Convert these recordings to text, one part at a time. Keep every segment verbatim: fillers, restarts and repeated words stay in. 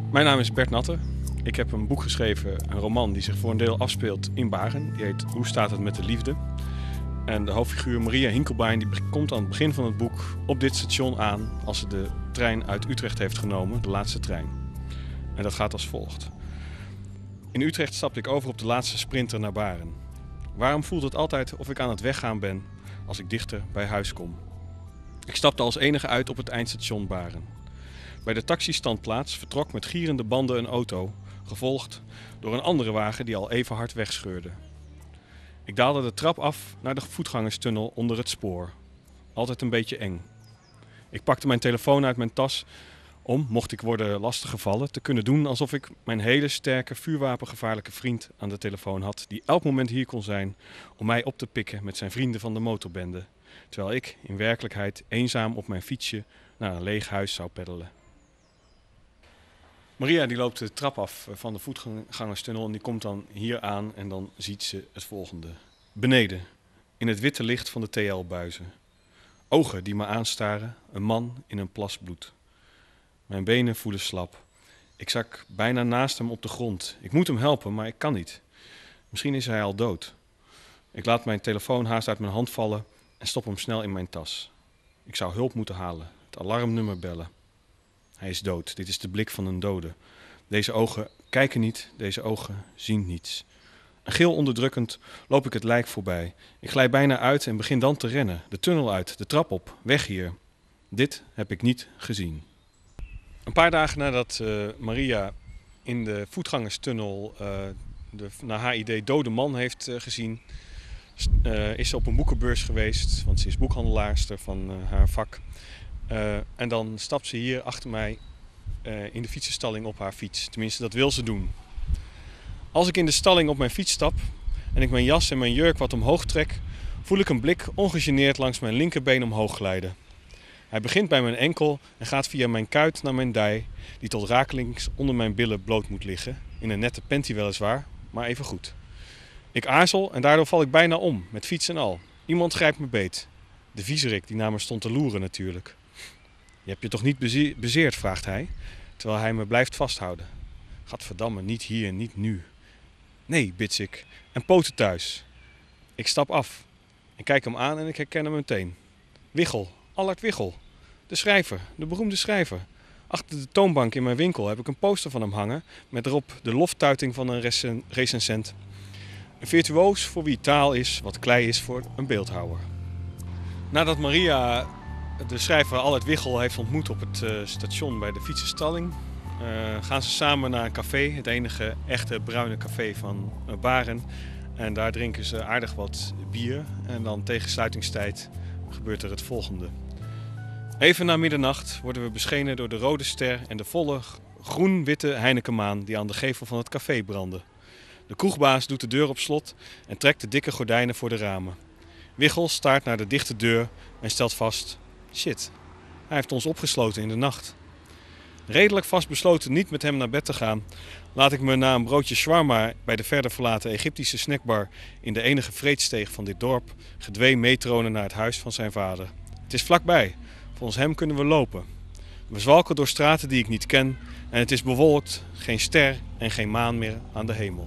Mijn naam is Bert Natter. Ik heb een boek geschreven, een roman die zich voor een deel afspeelt in Baren. Die heet Hoe staat het met de liefde? En de hoofdfiguur Maria Hinkelbein die komt aan het begin van het boek op dit station aan als ze de trein uit Utrecht heeft genomen, de laatste trein. En dat gaat als volgt. In Utrecht stapte ik over op de laatste sprinter naar Baren. Waarom voelt het altijd of ik aan het weggaan ben als ik dichter bij huis kom? Ik stapte als enige uit op het eindstation Baren. Bij de taxistandplaats vertrok met gierende banden een auto, gevolgd door een andere wagen die al even hard wegscheurde. Ik daalde de trap af naar de voetgangerstunnel onder het spoor. Altijd een beetje eng. Ik pakte mijn telefoon uit mijn tas om, mocht ik worden lastiggevallen, te kunnen doen alsof ik mijn hele sterke, vuurwapengevaarlijke vriend aan de telefoon had, die elk moment hier kon zijn om mij op te pikken met zijn vrienden van de motorbende, terwijl ik in werkelijkheid eenzaam op mijn fietsje naar een leeg huis zou peddelen. Maria die loopt de trap af van de voetgangerstunnel en die komt dan hier aan en dan ziet ze het volgende. Beneden, in het witte licht van de T L-buizen. Ogen die me aanstaren, een man in een plas bloed. Mijn benen voelen slap. Ik zak bijna naast hem op de grond. Ik moet hem helpen, maar ik kan niet. Misschien is hij al dood. Ik laat mijn telefoon haast uit mijn hand vallen en stop hem snel in mijn tas. Ik zou hulp moeten halen, het alarmnummer bellen. Hij is dood. Dit is de blik van een dode. Deze ogen kijken niet, deze ogen zien niets. Een gil onderdrukkend loop ik het lijk voorbij. Ik glij bijna uit en begin dan te rennen. De tunnel uit, de trap op, weg hier. Dit heb ik niet gezien. Een paar dagen nadat uh, Maria in de voetgangerstunnel uh, de naar haar idee dode man heeft uh, gezien, uh, is ze op een boekenbeurs geweest, want ze is boekhandelaarster van uh, haar vak. Uh, en dan stapt ze hier achter mij uh, in de fietsenstalling op haar fiets. Tenminste, dat wil ze doen. Als ik in de stalling op mijn fiets stap en ik mijn jas en mijn jurk wat omhoog trek, voel ik een blik ongegeneerd langs mijn linkerbeen omhoog glijden. Hij begint bij mijn enkel en gaat via mijn kuit naar mijn dij, die tot rakelings onder mijn billen bloot moet liggen. In een nette panty weliswaar, maar even goed. Ik aarzel en daardoor val ik bijna om, met fiets en al. Iemand grijpt me beet. De viezerik die naar me stond te loeren natuurlijk. Je hebt je toch niet beze- bezeerd, vraagt hij, terwijl hij me blijft vasthouden. Gadverdamme, niet hier, niet nu. Nee, bits ik. En poten thuis. Ik stap af. Ik kijk hem aan en ik herken hem meteen. Wichel, Allard Wichel. De schrijver, de beroemde schrijver. Achter de toonbank in mijn winkel heb ik een poster van hem hangen met erop de loftuiting van een recen- recensent. Een virtuoos voor wie taal is wat klei is voor een beeldhouwer. Nadat Maria de schrijver Allard Wichel heeft ontmoet op het uh, station bij de fietsenstalling, uh, gaan ze samen naar een café, het enige echte bruine café van uh, Baren. En daar drinken ze aardig wat bier en dan tegen sluitingstijd gebeurt er het volgende. Even na middernacht worden we beschenen door de rode ster en de volle groen-witte Heinekenmaan die aan de gevel van het café brandde. De kroegbaas doet de deur op slot en trekt de dikke gordijnen voor de ramen. Wichel staart naar de dichte deur en stelt vast: shit, hij heeft ons opgesloten in de nacht. Redelijk vastbesloten niet met hem naar bed te gaan, laat ik me na een broodje shawarma bij de verder verlaten Egyptische snackbar in de enige vreedsteeg van dit dorp gedwee meetronen naar het huis van zijn vader. Het is vlakbij, volgens hem kunnen we lopen. We zwalken door straten die ik niet ken en het is bewolkt, geen ster en geen maan meer aan de hemel.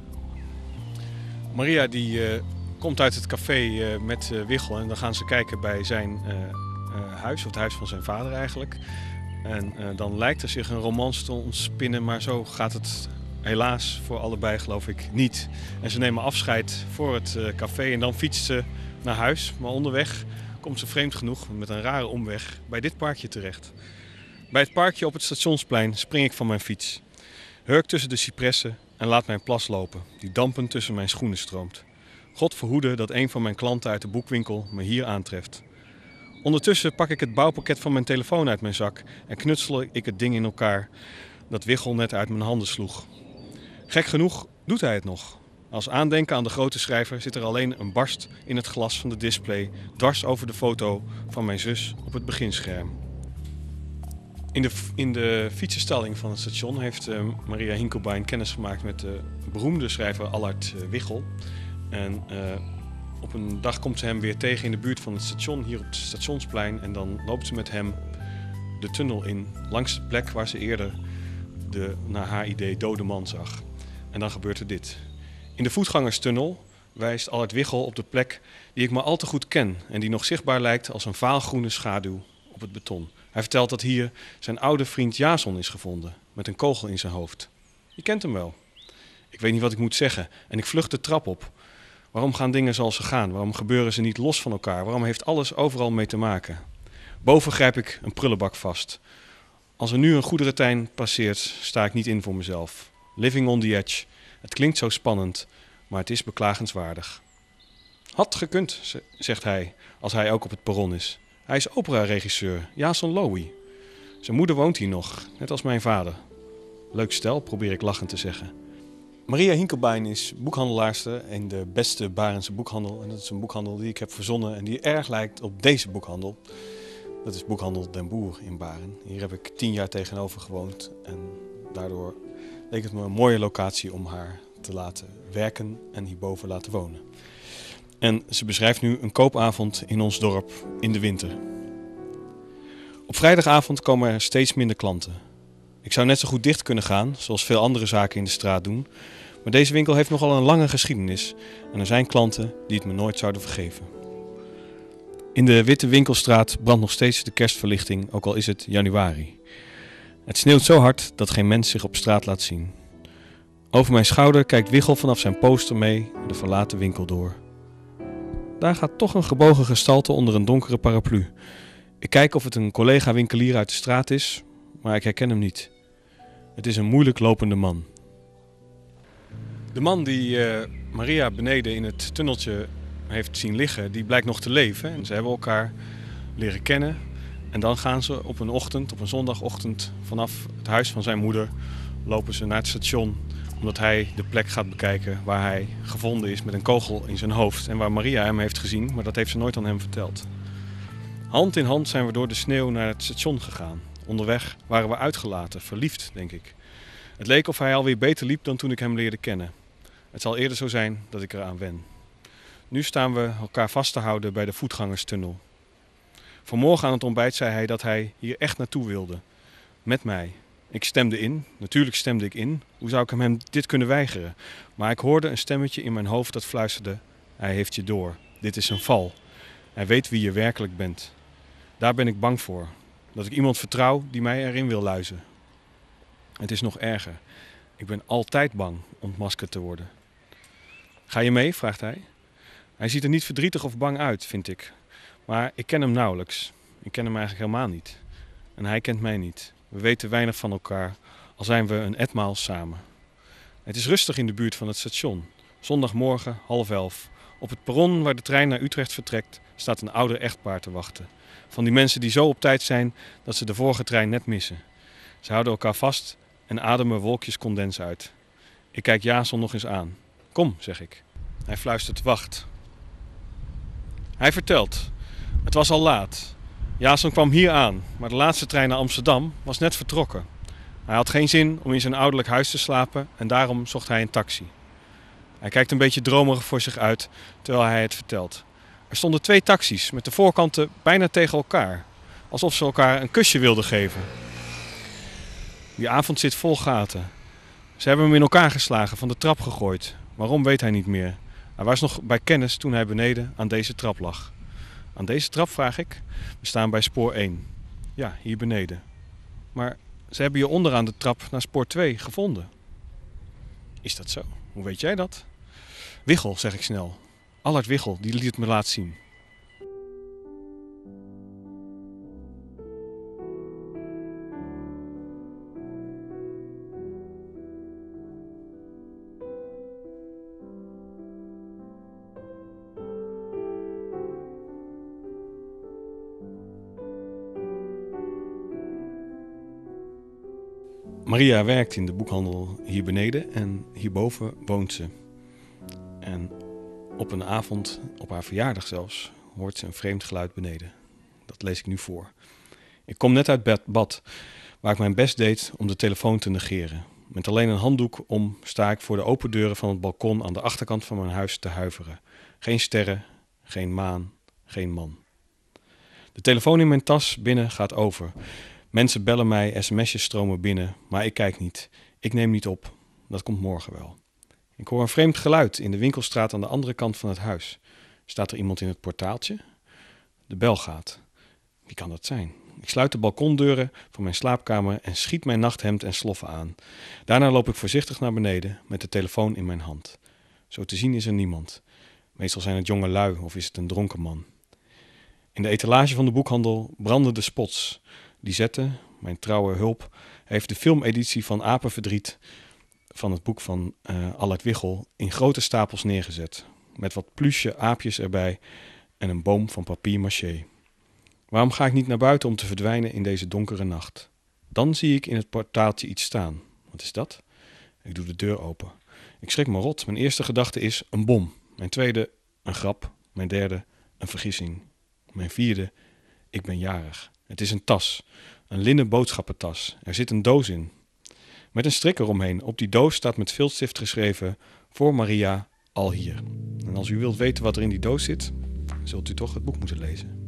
Maria die uh, komt uit het café uh, met uh, Wichel en dan gaan ze kijken bij zijn uh, uh, huis, of het huis van zijn vader eigenlijk. En uh, dan lijkt er zich een romance te ontspinnen, maar zo gaat het helaas voor allebei geloof ik niet. En ze nemen afscheid voor het uh, café en dan fietst ze naar huis. Maar onderweg komt ze vreemd genoeg met een rare omweg bij dit parkje terecht. Bij het parkje op het stationsplein spring ik van mijn fiets. Hurk tussen de cipressen en laat mijn plas lopen, die dampend tussen mijn schoenen stroomt. God verhoede dat een van mijn klanten uit de boekwinkel me hier aantreft. Ondertussen pak ik het bouwpakket van mijn telefoon uit mijn zak en knutsel ik het ding in elkaar dat Wichel net uit mijn handen sloeg. Gek genoeg doet hij het nog. Als aandenken aan de grote schrijver zit er alleen een barst in het glas van de display dwars over de foto van mijn zus op het beginscherm. In de, in de fietsenstalling van het station heeft uh, Maria Hinkelbein kennis gemaakt met de beroemde schrijver Allard uh, Wichel. En uh, op een dag komt ze hem weer tegen in de buurt van het station, hier op het stationsplein. En dan loopt ze met hem de tunnel in, langs de plek waar ze eerder de, naar haar idee, dode man zag. En dan gebeurt er dit. In de voetgangerstunnel wijst Allard Wiggel op de plek die ik maar al te goed ken en die nog zichtbaar lijkt als een vaalgroene schaduw op het beton. Hij vertelt dat hier zijn oude vriend Jason is gevonden, met een kogel in zijn hoofd. Je kent hem wel. Ik weet niet wat ik moet zeggen en ik vlucht de trap op. Waarom gaan dingen zoals ze gaan? Waarom gebeuren ze niet los van elkaar? Waarom heeft alles overal mee te maken? Boven grijp ik een prullenbak vast. Als er nu een goederentrein passeert, sta ik niet in voor mezelf. Living on the edge. Het klinkt zo spannend, maar het is beklagenswaardig. Had gekund, zegt hij, als hij ook op het perron is. Hij is operaregisseur, Jason Lowy. Zijn moeder woont hier nog, net als mijn vader. Leuk stel, probeer ik lachend te zeggen. Maria Hinkelbein is boekhandelaarster in de beste Barendse boekhandel. En dat is een boekhandel die ik heb verzonnen en die erg lijkt op deze boekhandel. Dat is boekhandel Den Boer in Baren. Hier heb ik tien jaar tegenover gewoond en daardoor leek het me een mooie locatie om haar te laten werken en hierboven laten wonen. En ze beschrijft nu een koopavond in ons dorp in de winter. Op vrijdagavond komen er steeds minder klanten. Ik zou net zo goed dicht kunnen gaan, zoals veel andere zaken in de straat doen. Maar deze winkel heeft nogal een lange geschiedenis en er zijn klanten die het me nooit zouden vergeven. In de witte winkelstraat brandt nog steeds de kerstverlichting, ook al is het januari. Het sneeuwt zo hard dat geen mens zich op straat laat zien. Over mijn schouder kijkt Wiggel vanaf zijn poster mee de verlaten winkel door. Daar gaat toch een gebogen gestalte onder een donkere paraplu. Ik kijk of het een collega-winkelier uit de straat is, maar ik herken hem niet. Het is een moeilijk lopende man. De man die uh, Maria beneden in het tunneltje heeft zien liggen, die blijkt nog te leven. En ze hebben elkaar leren kennen. En dan gaan ze op een ochtend, op een zondagochtend, vanaf het huis van zijn moeder, lopen ze naar het station. Omdat hij de plek gaat bekijken waar hij gevonden is met een kogel in zijn hoofd. En waar Maria hem heeft gezien, maar dat heeft ze nooit aan hem verteld. Hand in hand zijn we door de sneeuw naar het station gegaan. Onderweg waren we uitgelaten, verliefd, denk ik. Het leek of hij alweer beter liep dan toen ik hem leerde kennen. Het zal eerder zo zijn dat ik eraan wen. Nu staan we elkaar vast te houden bij de voetgangerstunnel. Vanmorgen aan het ontbijt zei hij dat hij hier echt naartoe wilde. Met mij. Ik stemde in. Natuurlijk stemde ik in. Hoe zou ik hem dit kunnen weigeren? Maar ik hoorde een stemmetje in mijn hoofd dat fluisterde: hij heeft je door. Dit is een val. Hij weet wie je werkelijk bent. Daar ben ik bang voor. Dat ik iemand vertrouw die mij erin wil luizen. Het is nog erger. Ik ben altijd bang ontmaskerd te worden. Ga je mee? Vraagt hij. Hij ziet er niet verdrietig of bang uit, vind ik. Maar ik ken hem nauwelijks. Ik ken hem eigenlijk helemaal niet. En hij kent mij niet. We weten weinig van elkaar, al zijn we een etmaal samen. Het is rustig in de buurt van het station. Zondagmorgen, half elf. Op het perron waar de trein naar Utrecht vertrekt, staat een ouder echtpaar te wachten. Van die mensen die zo op tijd zijn dat ze de vorige trein net missen. Ze houden elkaar vast en ademen wolkjes condens uit. Ik kijk Jason nog eens aan. Kom, zeg ik. Hij fluistert, wacht. Hij vertelt. Het was al laat. Jason kwam hier aan, maar de laatste trein naar Amsterdam was net vertrokken. Hij had geen zin om in zijn ouderlijk huis te slapen en daarom zocht hij een taxi. Hij kijkt een beetje dromerig voor zich uit terwijl hij het vertelt. Er stonden twee taxis met de voorkanten bijna tegen elkaar. Alsof ze elkaar een kusje wilden geven. Die avond zit vol gaten. Ze hebben hem in elkaar geslagen, van de trap gegooid. Waarom weet hij niet meer. Hij was nog bij kennis toen hij beneden aan deze trap lag. Aan deze trap, vraag ik. We staan bij spoor één. Ja, hier beneden. Maar ze hebben je onderaan de trap naar spoor twee gevonden. Is dat zo? Hoe weet jij dat? Wiggel, zeg ik snel. Allard Wiggel, die liet het me laten zien. Maria werkt in de boekhandel hier beneden en hierboven woont ze. En op een avond, op haar verjaardag zelfs, hoort ze een vreemd geluid beneden. Dat lees ik nu voor. Ik kom net uit bad, waar ik mijn best deed om de telefoon te negeren. Met alleen een handdoek om sta ik voor de open deuren van het balkon aan de achterkant van mijn huis te huiveren. Geen sterren, geen maan, geen man. De telefoon in mijn tas binnen gaat over. Mensen bellen mij, sms'jes stromen binnen, maar ik kijk niet. Ik neem niet op. Dat komt morgen wel. Ik hoor een vreemd geluid in de winkelstraat aan de andere kant van het huis. Staat er iemand in het portaaltje? De bel gaat. Wie kan dat zijn? Ik sluit de balkondeuren van mijn slaapkamer en schiet mijn nachthemd en sloffen aan. Daarna loop ik voorzichtig naar beneden met de telefoon in mijn hand. Zo te zien is er niemand. Meestal zijn het jonge lui of is het een dronken man. In de etalage van de boekhandel branden de spots. Lisette, mijn trouwe hulp, heeft de filmeditie van Apenverdriet van het boek van uh, Allard Wiggel in grote stapels neergezet. Met wat pluche aapjes erbij en een boom van papier-maché. Waarom ga ik niet naar buiten om te verdwijnen in deze donkere nacht? Dan zie ik in het portaaltje iets staan. Wat is dat? Ik doe de deur open. Ik schrik me rot. Mijn eerste gedachte is een bom. Mijn tweede, een grap. Mijn derde, een vergissing. Mijn vierde, ik ben jarig. Het is een tas. Een linnen boodschappentas. Er zit een doos in. Met een strik eromheen. Op die doos staat met viltstift geschreven: voor Maria, al hier. En als u wilt weten wat er in die doos zit, zult u toch het boek moeten lezen.